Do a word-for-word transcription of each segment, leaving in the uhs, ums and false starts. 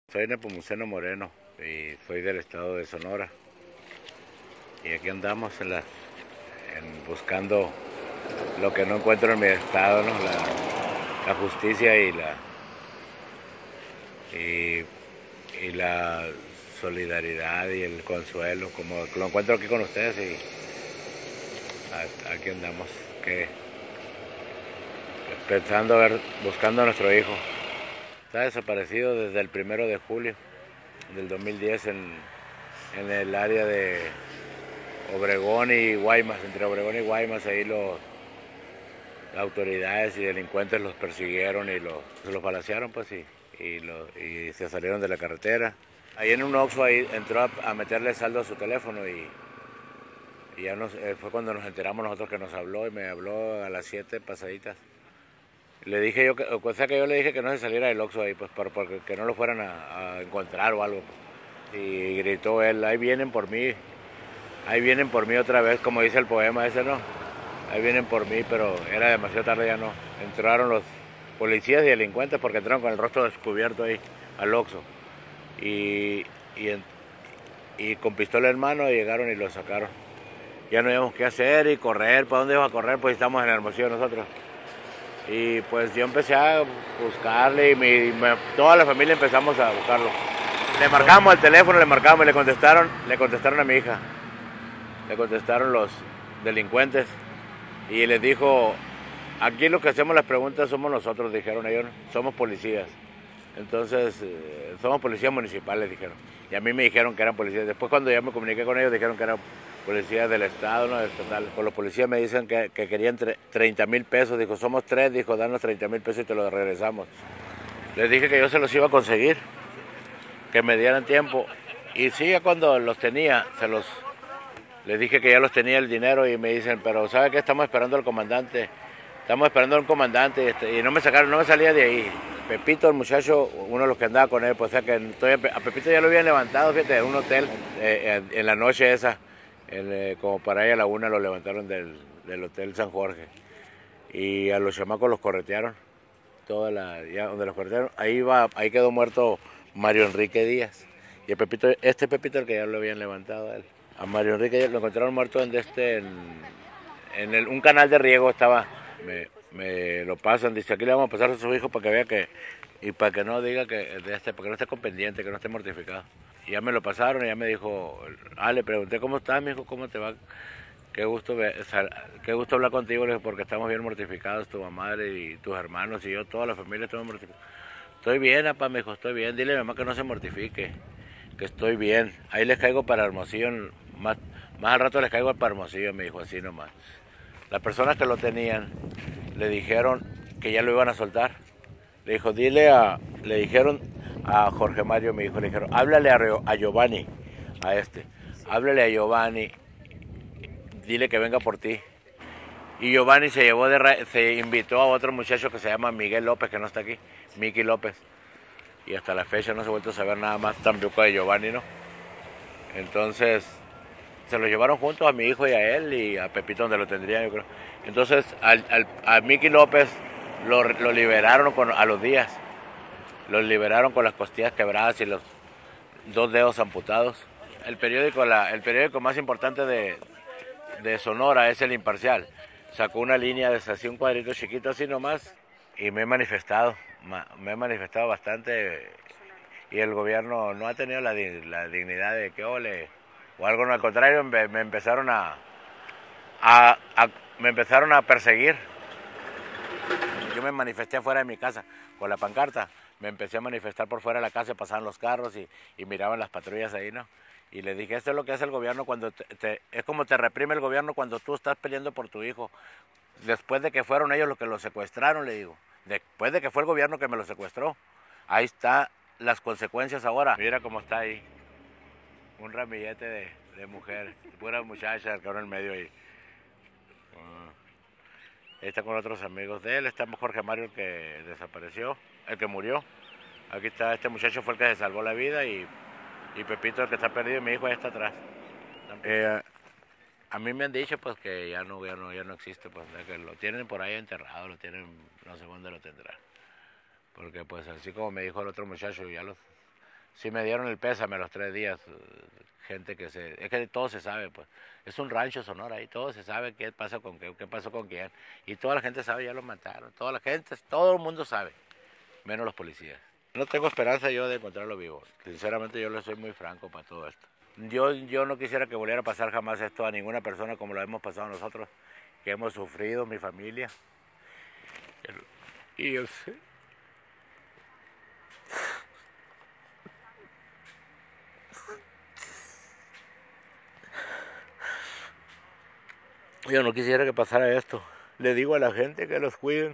Soy Nepomuceno Moreno y soy del estado de Sonora. Y aquí andamos en la, en buscando lo que no encuentro en mi estado, ¿no? La, la justicia y la y, y la solidaridad y el consuelo, como lo encuentro aquí con ustedes y a, aquí andamos, que pensando a ver, buscando a nuestro hijo. Está desaparecido desde el primero de julio del dos mil diez en, en el área de Obregón y Guaymas, entre Obregón y Guaymas. Ahí los, las autoridades y delincuentes los persiguieron y los, los balacearon, pues, y, y, lo, y se salieron de la carretera. Ahí en un Oxxo ahí entró a, a meterle saldo a su teléfono y, y ya nos, eh, fue cuando nos enteramos nosotros que nos habló, y me habló a las siete pasaditas. Le dije yo, que, o sea que yo le dije que no se saliera del Oxxo ahí, pues, para, para que no lo fueran a, a encontrar o algo. Y gritó él: ahí vienen por mí, ahí vienen por mí otra vez, como dice el poema ese, ¿no? Ahí vienen por mí, pero era demasiado tarde, ya no. Entraron los policías y delincuentes porque entraron con el rostro descubierto ahí al Oxxo. Y, y, y con pistola en mano llegaron y lo sacaron. Ya no sabíamos qué hacer y correr. ¿Para dónde iba a correr? Pues estamos en Hermosillo nosotros. Y pues yo empecé a buscarle y mi, me, toda la familia empezamos a buscarlo. Le marcamos el teléfono, le marcamos y le contestaron, le contestaron a mi hija. Le contestaron los delincuentes y les dijo: aquí lo que hacemos las preguntas somos nosotros, dijeron ellos, somos policías. Entonces, eh, somos policías municipales, dijeron. Y a mí me dijeron que eran policías. Después, cuando ya me comuniqué con ellos, dijeron que eran policías del estado, no del estatal. Por los policías me dicen que, que querían treinta mil pesos. Dijo: somos tres, dijo, danos treinta mil pesos y te los regresamos. Les dije que yo se los iba a conseguir, que me dieran tiempo. Y sí, ya cuando los tenía, se los... Les dije que ya los tenía el dinero y me dicen: pero ¿sabe qué? Estamos esperando al comandante. Estamos esperando al comandante y no me sacaron, no me salía de ahí. Pepito, el muchacho, uno de los que andaba con él, pues, o sea que estoy, a Pepito ya lo habían levantado, fíjate, en un hotel, eh, en, en la noche esa, en, eh, como para ahí a la una lo levantaron del, del Hotel San Jorge. Y a los chamacos los corretearon, toda la, ya donde los corretearon, ahí, va, ahí quedó muerto Mario Enrique Díaz. Y el Pepito, este Pepito el que ya lo habían levantado a él. A Mario Enrique Díaz lo encontraron muerto en, este, en, en el, un canal de riego estaba. Me, me lo pasan, dice: aquí le vamos a pasar a su hijo para que vea que, y para que no diga que, este, para que no esté con pendiente, que no esté mortificado. Y ya me lo pasaron y ya me dijo: ah, le pregunté: ¿cómo estás, mi hijo? ¿Cómo te va? Qué gusto, qué gusto hablar contigo, porque estamos bien mortificados, tu mamá y tus hermanos y yo, toda la familia estamos mortificados. Estoy bien, papá, me dijo, estoy bien. Dile a mi mamá que no se mortifique, que estoy bien. Ahí les caigo para Hermosillo, más, más al rato les caigo para Hermosillo, me dijo, así nomás. Las personas que lo tenían le dijeron que ya lo iban a soltar. Le dijo, dile a, le dijeron a Jorge Mario, mi hijo, le dijeron: háblale a, a Giovanni, a este, háblale a Giovanni, dile que venga por ti. Y Giovanni se llevó de, se invitó a otro muchacho que se llama Miguel López, que no está aquí, Miki López. Y hasta la fecha no se ha vuelto a saber nada más tampoco de Giovanni, ¿no? Entonces, se lo llevaron juntos a mi hijo y a él y a Pepito, donde lo tendrían, yo creo. Entonces, al, al, a Miki López lo, lo liberaron con, a los días. Lo liberaron con las costillas quebradas y los dos dedos amputados. El periódico, la, el periódico más importante de, de Sonora es El Imparcial. Sacó una línea de así, un cuadrito chiquito así nomás, y me he manifestado, me he manifestado bastante, y el gobierno no ha tenido la, la dignidad de que ole, o algo, no, al contrario, me, me empezaron a, a, a, me empezaron a perseguir. Yo me manifesté afuera de mi casa con la pancarta, me empecé a manifestar por fuera de la casa, pasaban los carros y, y miraban las patrullas ahí, ¿no? Y le dije: esto es lo que hace el gobierno cuando te, te, es como te reprime el gobierno cuando tú estás peleando por tu hijo. Después de que fueron ellos los que lo secuestraron, le digo. Después de que fue el gobierno que me lo secuestró. Ahí están las consecuencias ahora. Mira cómo está ahí. Un ramillete de, de mujer, pura muchacha, el cabrón en el medio ahí. Uh, está con otros amigos de él. Está Jorge Mario, el que desapareció, el que murió. Aquí está, este muchacho fue el que se salvó la vida y... y Pepito, el que está perdido, y mi hijo ahí está atrás. Eh, a mí me han dicho pues que ya no, ya no, ya no existe, pues que lo tienen por ahí enterrado, lo tienen, no sé dónde lo tendrán. Porque pues así como me dijo el otro muchacho, ya los, sí me dieron el pésame a los tres días, gente que se, es que todo se sabe, pues, es un rancho Sonora ahí, todo se sabe qué pasó con qué, qué pasó con quién, y toda la gente sabe, ya lo mataron, toda la gente, todo el mundo sabe, menos los policías. No tengo esperanza yo de encontrarlo vivo, sinceramente yo le soy muy franco para todo esto. Yo, yo no quisiera que volviera a pasar jamás esto a ninguna persona como lo hemos pasado nosotros, que hemos sufrido, mi familia. Y yo sé. Yo no quisiera que pasara esto. Le digo a la gente que los cuiden.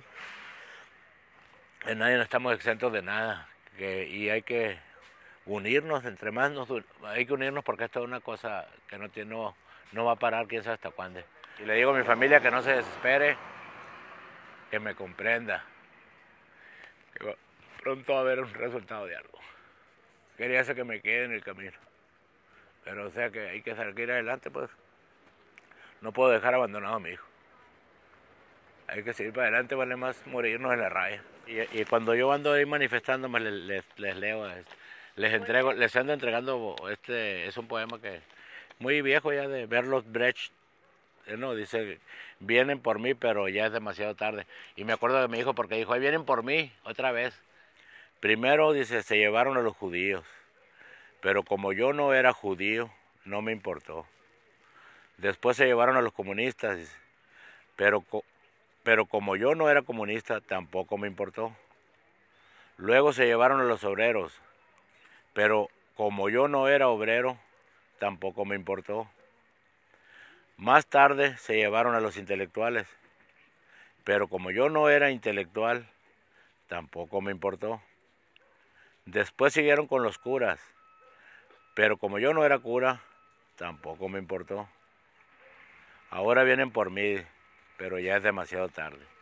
En nadie no estamos exentos de nada. Que, y hay que unirnos, entre más nos hay que unirnos porque esto es una cosa que no, tiene, no, no va a parar quién sabe hasta cuándo. Y le digo a mi familia que no se desespere, que me comprenda, que va, pronto va a haber un resultado de algo. Quería hacer que me quede en el camino, pero o sea que hay que salir adelante, pues no puedo dejar abandonado a mi hijo. Hay que seguir para adelante, vale más morirnos en la raya. Y, y cuando yo ando ahí manifestándome, les, les, les leo, les entrego, les ando entregando, este es un poema que muy viejo ya de Bertolt Brecht, no, dice, vienen por mí, pero ya es demasiado tarde. Y me acuerdo de mi hijo porque dijo, ahí vienen por mí, otra vez. Primero, dice, se llevaron a los judíos, pero como yo no era judío, no me importó. Después se llevaron a los comunistas, dice, pero, pero como yo no era comunista, tampoco me importó. Luego se llevaron a los obreros, pero como yo no era obrero, tampoco me importó. Más tarde se llevaron a los intelectuales, pero como yo no era intelectual, tampoco me importó. Después siguieron con los curas, pero como yo no era cura, tampoco me importó. Ahora vienen por mí, pero ya es demasiado tarde.